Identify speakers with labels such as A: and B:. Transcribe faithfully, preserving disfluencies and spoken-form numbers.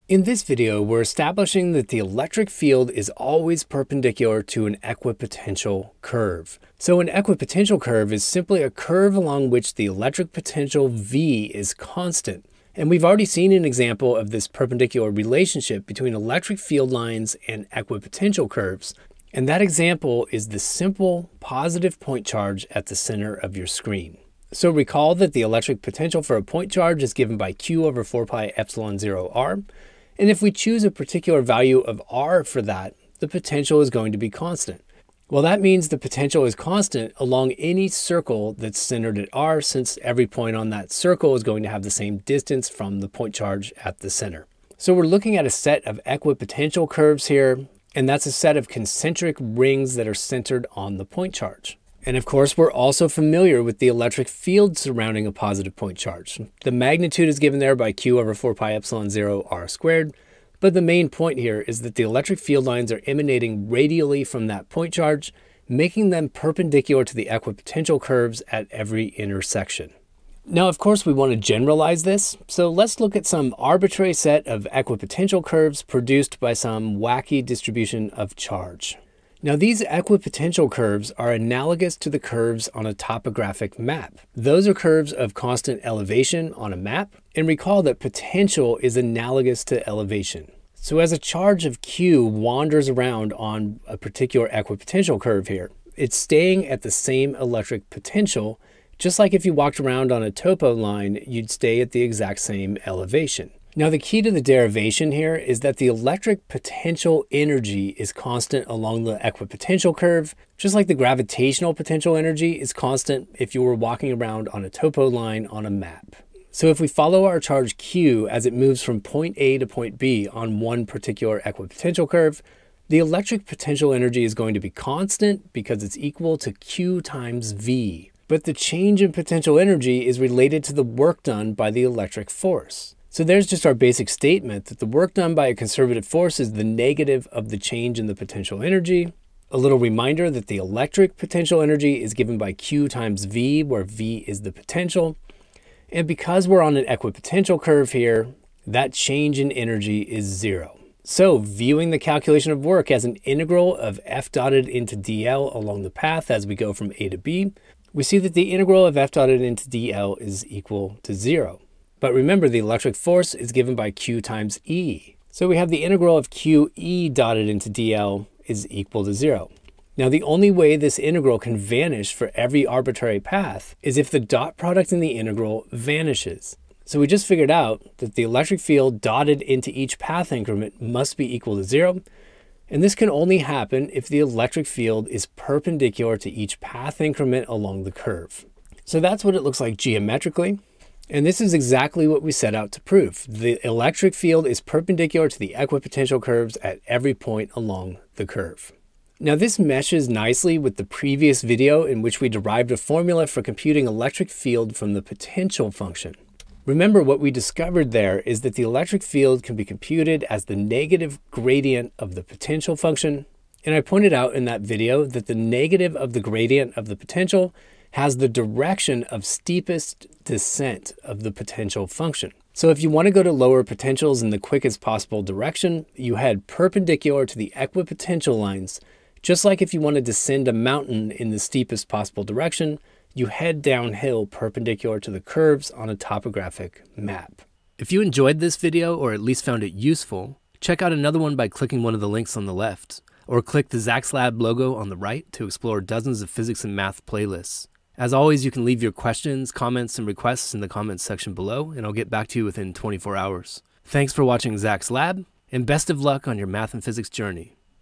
A: In this video, we're establishing that the electric field is always perpendicular to an equipotential curve. So an equipotential curve is simply a curve along which the electric potential V is constant. And we've already seen an example of this perpendicular relationship between electric field lines and equipotential curves. And that example is the simple positive point charge at the center of your screen. So recall that the electric potential for a point charge is given by Q over four pi epsilon zero r. And if we choose a particular value of r for that, the potential is going to be constant. Well, that means the potential is constant along any circle that's centered at r, since every point on that circle is going to have the same distance from the point charge at the center. So we're looking at a set of equipotential curves here, and that's a set of concentric rings that are centered on the point charge. And of course, we're also familiar with the electric field surrounding a positive point charge. The magnitude is given there by Q over four pi epsilon zero r squared. But the main point here is that the electric field lines are emanating radially from that point charge, making them perpendicular to the equipotential curves at every intersection. Now, of course, we want to generalize this. So let's look at some arbitrary set of equipotential curves produced by some wacky distribution of charge. Now, these equipotential curves are analogous to the curves on a topographic map. Those are curves of constant elevation on a map, and recall that potential is analogous to elevation. So as a charge of Q wanders around on a particular equipotential curve here, it's staying at the same electric potential, just like if you walked around on a topo line, you'd stay at the exact same elevation. Now, the key to the derivation here is that the electric potential energy is constant along the equipotential curve, just like the gravitational potential energy is constant if you were walking around on a topo line on a map. So if we follow our charge Q as it moves from point A to point B on one particular equipotential curve, the electric potential energy is going to be constant because it's equal to Q times V. But the change in potential energy is related to the work done by the electric force. So there's just our basic statement that the work done by a conservative force is the negative of the change in the potential energy. A little reminder that the electric potential energy is given by Q times V, where V is the potential. And because we're on an equipotential curve here, that change in energy is zero. So viewing the calculation of work as an integral of F dotted into dl along the path as we go from A to B, we see that the integral of F dotted into dl is equal to zero. But remember, the electric force is given by Q times E. So we have the integral of Q E dotted into dl is equal to zero. Now, the only way this integral can vanish for every arbitrary path is if the dot product in the integral vanishes. So we just figured out that the electric field dotted into each path increment must be equal to zero. And this can only happen if the electric field is perpendicular to each path increment along the curve. So that's what it looks like geometrically. And this is exactly what we set out to prove. The electric field is perpendicular to the equipotential curves at every point along the curve. Now, this meshes nicely with the previous video in which we derived a formula for computing electric field from the potential function. Remember, what we discovered there is that the electric field can be computed as the negative gradient of the potential function. And I pointed out in that video that the negative of the gradient of the potential has the direction of steepest descent of the potential function. So if you want to go to lower potentials in the quickest possible direction, you head perpendicular to the equipotential lines. Just like if you want to descend a mountain in the steepest possible direction, you head downhill perpendicular to the curves on a topographic map. If you enjoyed this video, or at least found it useful, check out another one by clicking one of the links on the left, or click the Zach's Lab logo on the right to explore dozens of physics and math playlists. As always, you can leave your questions, comments, and requests in the comments section below, and I'll get back to you within twenty-four hours. Thanks for watching Zach's Lab, and best of luck on your math and physics journey.